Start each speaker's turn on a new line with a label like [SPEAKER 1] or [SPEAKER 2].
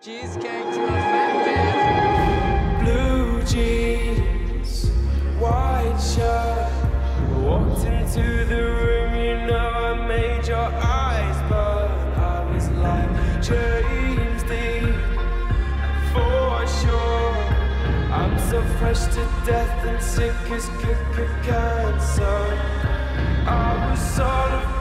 [SPEAKER 1] Cheesecake to a fat man.
[SPEAKER 2] Blue jeans, white shirt. Walked into the room, you know I made your eyes burn. I was like James Dean, for sure. I'm so fresh to death and sick as cancer. I was sort of